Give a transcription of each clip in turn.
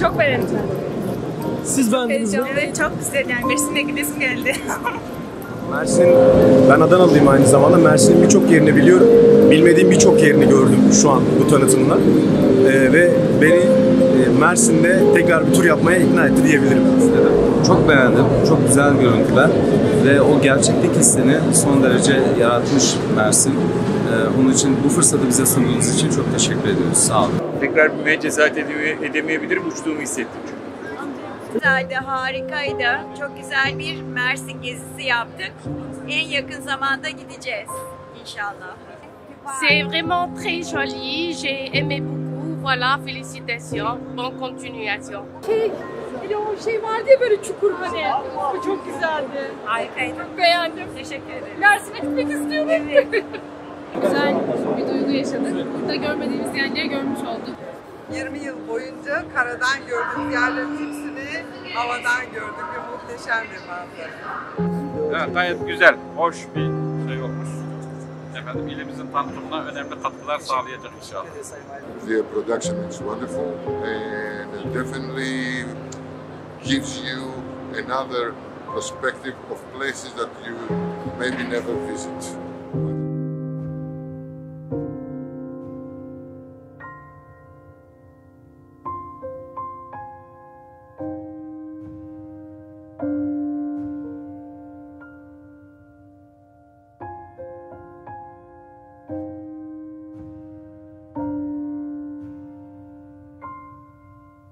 Çok beğendim. Siz beğendiniz mi? Evet, çok güzel yani. Mersin'e gidesim geldi. Mersin, ben Adanalıyım aynı zamanda. Mersin'in birçok yerini biliyorum. Bilmediğim birçok yerini gördüm şu an bu tanıtımla. Ve beni Mersin'de tekrar bir tur yapmaya ikna etti diyebilirim. Çok beğendim. Çok güzel görüntüler. Ve o gerçeklik hissini son derece yaratmış Mersin. Onun için bu fırsatı bize sunduğunuz için çok teşekkür ediyoruz. Sağ olun. Tekrar binmeye cesaret edemeyebilirim. Uçtuğumu hissettim çünkü. Güzeldi, harikaydı. Çok güzel bir Mersin gezisi yaptık. En yakın zamanda gideceğiz inşallah. C'est vraiment très joli. J'ai aimé beaucoup. Voilà, félicitations. Bonne continuation. Bir o şey vardı ya böyle çukur hani. O çok güzeldi. Harikaydı. Çok beğendim. Teşekkür ederim. Mersin'e gitmek istiyorum. Evet. Güzel bir duygu yaşadık. Burada görmediğimiz yerleri görmüş olduk. 20 yıl boyunca karadan gördüğümüz yerlerin hepsini havadan gördük ve muhteşem bir manzara. Evet, gayet güzel, hoş bir şey olmuş. Efendim, ilimizin tanıtımına önemli katkılar sağlayacak inşallah. The production is wonderful and definitely gives you another perspective of places that you maybe never visit.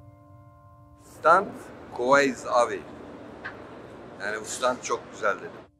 Stand Kuvayiz abi. Yani bu stand çok güzel dedim.